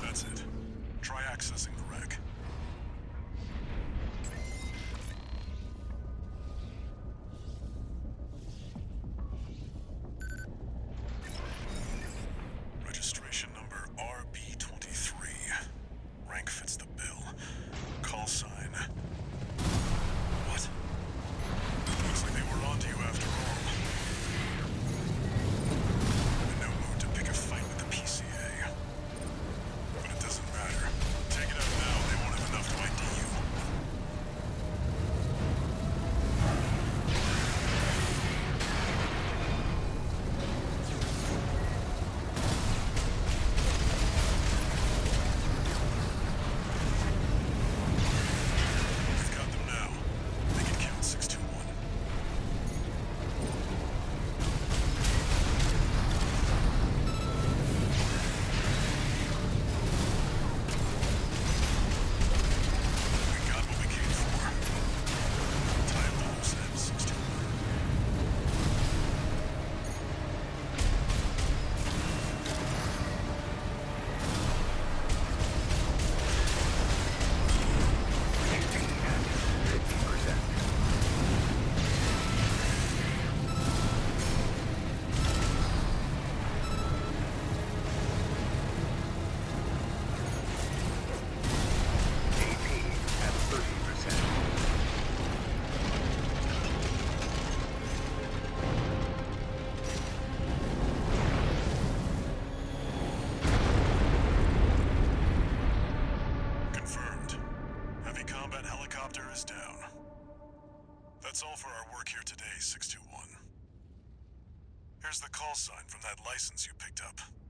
That's it. Try accessing the wreck. Registration number RB23. Rank fits the bill. Call sign. What? Looks like they were onto you after all. I'm in no mood to pick a fight with the PCA. But it doesn't matter. Take it out now, they won't have enough to ID you. We've got them now. They can count 621. We got what we came for. Tie up the loose ends, 621. Maintaining at 50%. AP at 30%. Confirmed. Heavy combat helicopter is down. That's all for our work here today, 621. Here's the call sign from that license you picked up.